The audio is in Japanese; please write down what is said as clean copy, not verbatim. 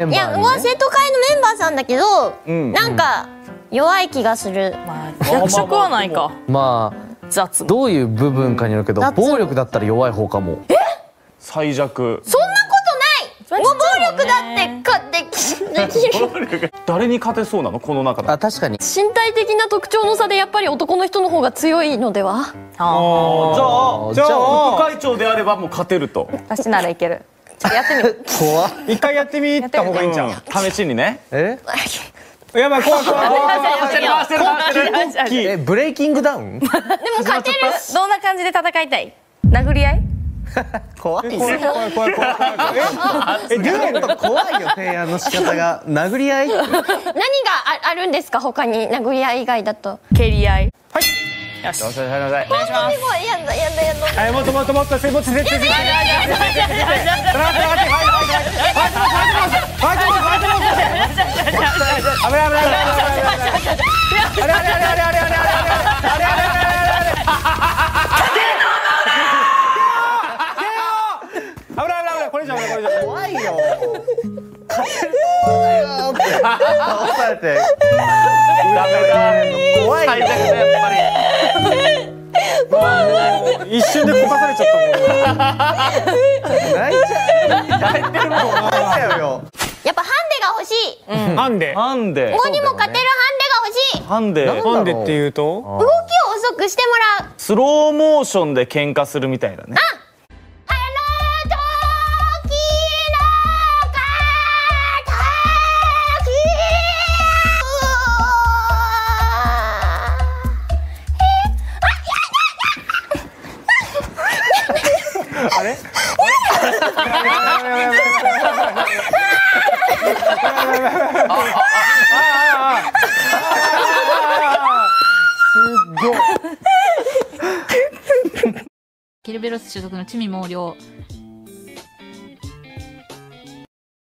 いや、生徒会のメンバーさんだけど、なんか弱い気がする。 役職はないか。 まあどういう部分かによるけど、暴力だったら弱い方かも。 最弱。 そんなことない。もう暴力だってできる。 誰に勝てそうなのこの中で。 あ、確かに身体的な特徴の差でやっぱり男の人の方が強いのでは。 じゃあ副会長であればもう勝てると。 私ならいける。ちょっとやってみる。 怖っ。 一回やってみた方がいいんじゃん。 試しにね。 やばい、怖い怖い怖い。 ブレイキングダウン？ でも勝てる。 どんな感じで戦いたい？殴り合い？ 怖い。 怖い怖い怖い怖い。 デュエット怖いよ、提案の仕方が。殴り合い？ 何があるんですか他に殴り合い以外だと。 蹴り合い。 はい。 よし。 お願いします。 やだ。 もっともっともっともっと絶対。 怖いよ。勝てるよって倒されて。 ダメだ。 怖いよ。 最弱だやっぱり。 一瞬でこかされちゃったもん。 泣いちゃう。泣いてるもん。泣いちゃうよ。 やっぱハンデが欲しい。 ハンデ。 ハンデ。 ここにも勝てるハンデが欲しい。 ハンデ。 ハンデっていうと動きを遅くしてもらう。 スローモーションで喧嘩するみたいだね。 あれ？ ケルベロス所属のチミ毛量